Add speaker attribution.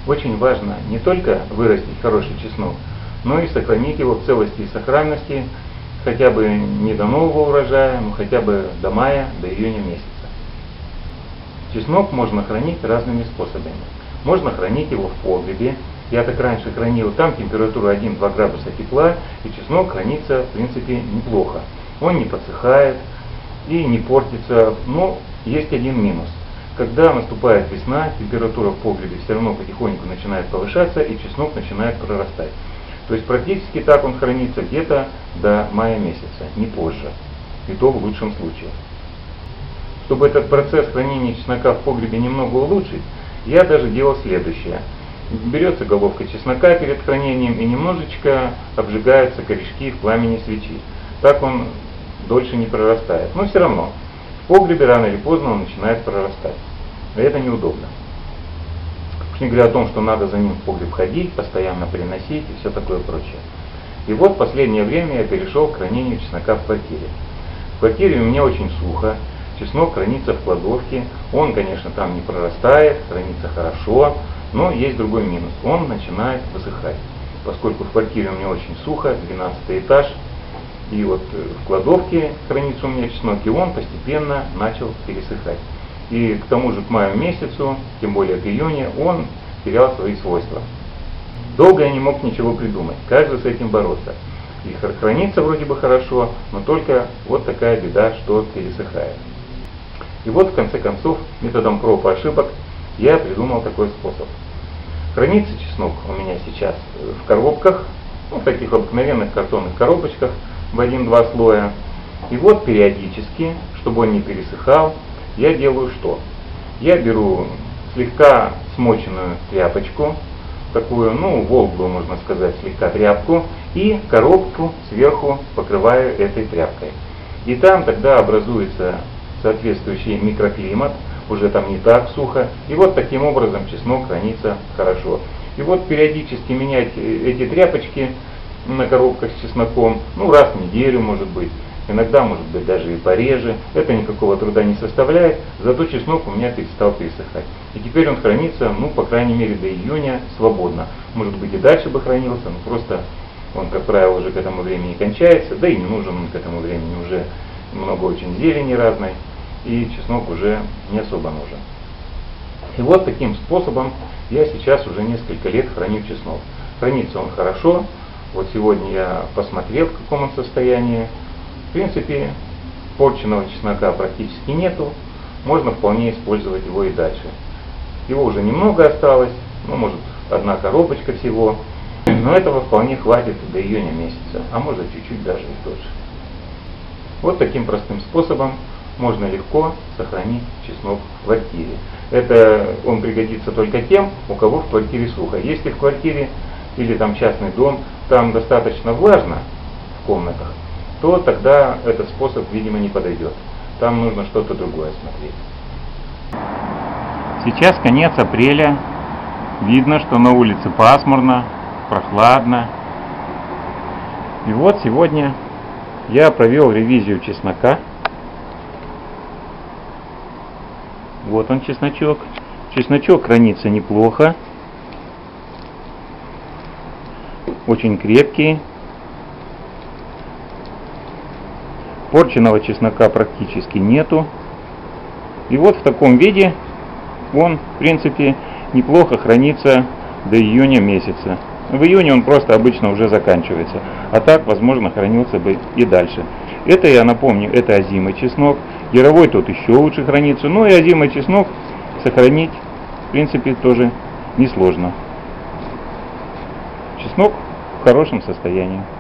Speaker 1: Очень важно не только вырастить хороший чеснок, но и сохранить его в целости и сохранности, хотя бы не до нового урожая, но хотя бы до мая, до июня месяца. Чеснок можно хранить разными способами. Можно хранить его в погребе. Я так раньше хранил, там температура 1-2 градуса тепла, и чеснок хранится, в принципе, неплохо. Он не подсыхает и не портится, но есть один минус. Когда наступает весна, температура в погребе все равно потихоньку начинает повышаться, и чеснок начинает прорастать. То есть практически так он хранится где-то до мая месяца, не позже. И то в лучшем случае. Чтобы этот процесс хранения чеснока в погребе немного улучшить, я даже делал следующее. Берется головка чеснока перед хранением и немножечко обжигаются корешки в пламени свечи. Так он дольше не прорастает. Но все равно, в погребе рано или поздно он начинает прорастать. И это неудобно. Уж не говоря о том, что надо за ним в погреб ходить, постоянно приносить и все такое прочее. И вот в последнее время я перешел к хранению чеснока в квартире. В квартире у меня очень сухо. Чеснок хранится в кладовке, он, конечно, там не прорастает, хранится хорошо, но есть другой минус, он начинает высыхать. Поскольку в квартире у меня очень сухо, 12 этаж, и вот в кладовке хранится у меня чеснок, и он постепенно начал пересыхать. И к тому же к маю месяцу, тем более к июню, он терял свои свойства. Долго я не мог ничего придумать, как же с этим бороться. И хранится вроде бы хорошо, но только вот такая беда, что пересыхает. И вот в конце концов методом проб и ошибок я придумал такой способ. Хранится чеснок у меня сейчас в коробках, в таких обыкновенных картонных коробочках в 1-2 слоя. И вот периодически, чтобы он не пересыхал, я делаю что? Я беру слегка смоченную тряпочку, такую, волглую, можно сказать, слегка тряпку, и коробку сверху покрываю этой тряпкой. И там тогда образуется соответствующий микроклимат, уже там не так сухо, и вот таким образом чеснок хранится хорошо. И вот периодически менять эти тряпочки на коробках с чесноком, раз в неделю может быть, иногда может быть даже и пореже, это никакого труда не составляет, зато чеснок у меня перестал пересыхать. И теперь он хранится, по крайней мере до июня свободно. Может быть и дальше бы хранился, но просто он, как правило, уже к этому времени кончается, да и не нужен он к этому времени, уже много очень зелени разной, и чеснок уже не особо нужен. И вот таким способом я сейчас уже несколько лет храню чеснок. Хранится он хорошо, вот сегодня я посмотрел, в каком он состоянии. В принципе, порченного чеснока практически нету, можно вполне использовать его и дальше. Его уже немного осталось, может 1 коробочка всего, но этого вполне хватит до июня месяца, а может чуть-чуть даже и дольше. Вот таким простым способом можно легко сохранить чеснок в квартире. Это он пригодится только тем, у кого в квартире сухо. Если в квартире или там частный дом, там достаточно влажно в комнатах, то тогда этот способ, видимо, не подойдет. Там нужно что-то другое смотреть. Сейчас конец апреля. Видно, что на улице пасмурно, прохладно. И вот сегодня я провел ревизию чеснока. Вот он, чесночок. Чесночок хранится неплохо. Очень крепкий. Порченного чеснока практически нету. И вот в таком виде он, в принципе, неплохо хранится до июня месяца. В июне он просто обычно уже заканчивается. А так, возможно, хранился бы и дальше. Это, я напомню, это озимый чеснок. Яровой тут еще лучше хранится. Но и озимый чеснок сохранить, в принципе, тоже несложно. Чеснок в хорошем состоянии.